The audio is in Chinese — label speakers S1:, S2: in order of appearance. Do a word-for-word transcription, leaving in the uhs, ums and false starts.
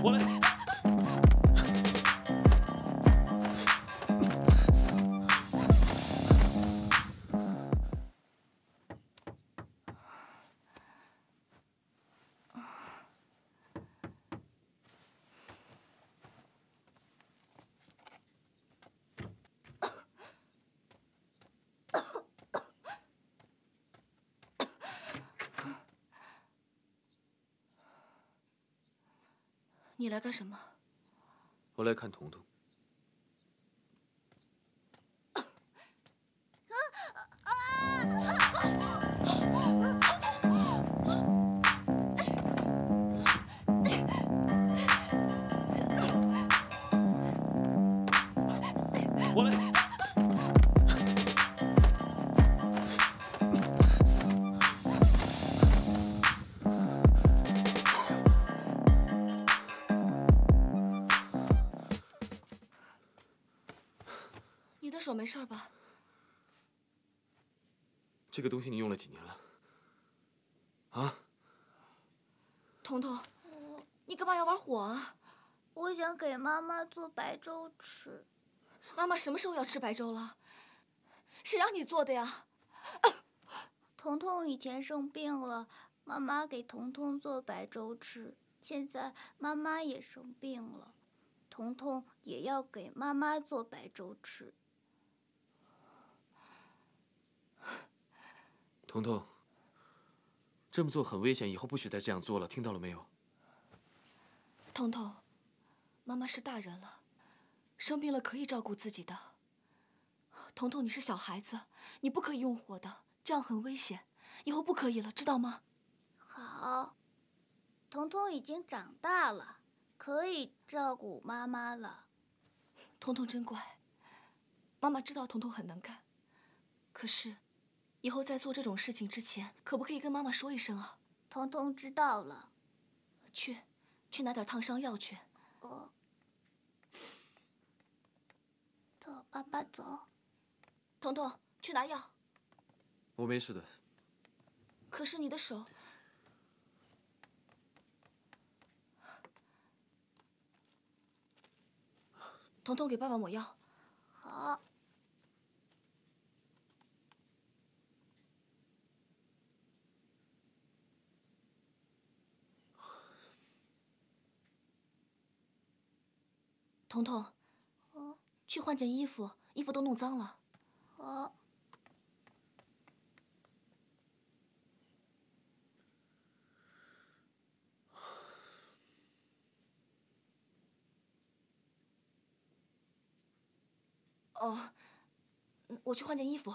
S1: 我来。
S2: 你来干什么？
S1: 我来看彤彤。我来。
S2: 你的手没事吧？
S1: 这个东西你用了几年了？啊？
S2: 彤彤，你干嘛要玩火啊？
S3: 我想给妈妈做白粥吃。
S2: 妈妈什么时候要吃白粥了？谁让你做的呀？
S3: 彤彤以前生病了，妈妈给彤彤做白粥吃。现在妈妈也生病了，彤彤也要给妈妈做白粥吃。
S1: 彤彤，这么做很危险，以后不许再这样做了，听到了没有？
S2: 彤彤，妈妈是大人了，生病了可以照顾自己的。彤彤，你是小孩子，你不可以用火的，这样很危险，以后不可以了，知道吗？
S3: 好，彤彤已经长大了，可以照顾妈妈了。
S2: 彤彤真乖，妈妈知道彤彤很能干，可是。 以后在做这种事情之前，可不可以跟妈妈说一声啊？
S3: 彤彤知道了。
S2: 去，去拿点烫伤药去。
S3: 哦。走，爸爸走。
S2: 彤彤，去拿药。
S1: 我没事的。
S2: 可是你的手……彤彤，给爸爸抹药。
S3: 好。
S2: 彤彤，
S3: 哦，
S2: 去换件衣服，衣服都弄脏了。
S3: 好。
S2: 哦，我去换件衣服。